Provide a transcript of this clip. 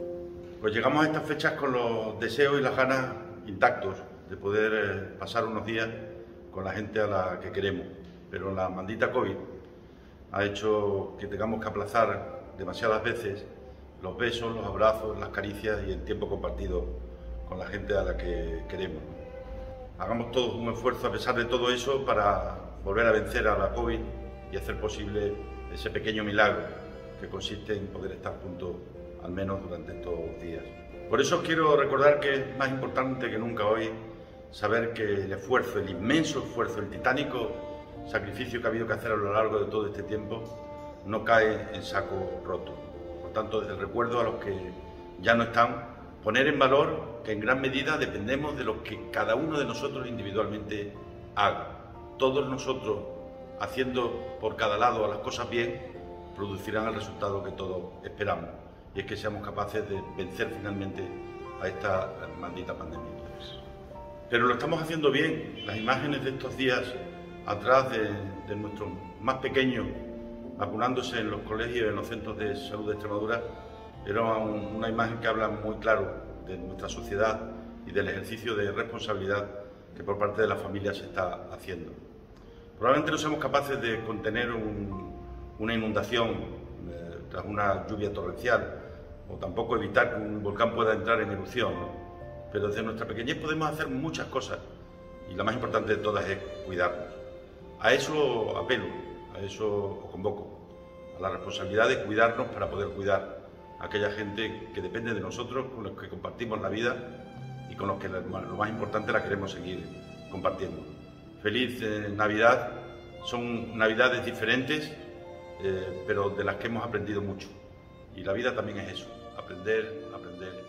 Pues llegamos a estas fechas con los deseos y las ganas intactos de poder pasar unos días con la gente a la que queremos, pero la maldita COVID ha hecho que tengamos que aplazar demasiadas veces los besos, los abrazos, las caricias y el tiempo compartido con la gente a la que queremos. Hagamos todos un esfuerzo a pesar de todo eso para volver a vencer a la COVID y hacer posible ese pequeño milagro que consiste en poder estar juntos al menos durante estos días. Por eso quiero recordar que es más importante que nunca hoy saber que el esfuerzo, el inmenso esfuerzo, el titánico sacrificio que ha habido que hacer a lo largo de todo este tiempo no cae en saco roto. Por tanto, desde el recuerdo a los que ya no están, poner en valor que en gran medida dependemos de lo que cada uno de nosotros individualmente haga. Todos nosotros, haciendo por cada lado las cosas bien, producirán el resultado que todos esperamos, y es que seamos capaces de vencer finalmente a esta maldita pandemia. Pero lo estamos haciendo bien. Las imágenes de estos días atrás de nuestros más pequeños vacunándose en los colegios y en los centros de salud de Extremadura era una imagen que habla muy claro de nuestra sociedad y del ejercicio de responsabilidad que por parte de la familia se está haciendo. Probablemente no seamos capaces de contener una inundación tras una lluvia torrencial, o tampoco evitar que un volcán pueda entrar en erupción, ¿no? Pero desde nuestra pequeñez podemos hacer muchas cosas, y la más importante de todas es cuidarnos. A eso apelo, a eso os convoco, a la responsabilidad de cuidarnos para poder cuidar a aquella gente que depende de nosotros, con los que compartimos la vida y con los que lo más importante la queremos seguir compartiendo. Feliz Navidad. Son Navidades diferentes, pero de las que hemos aprendido mucho. Y la vida también es eso, aprender, aprender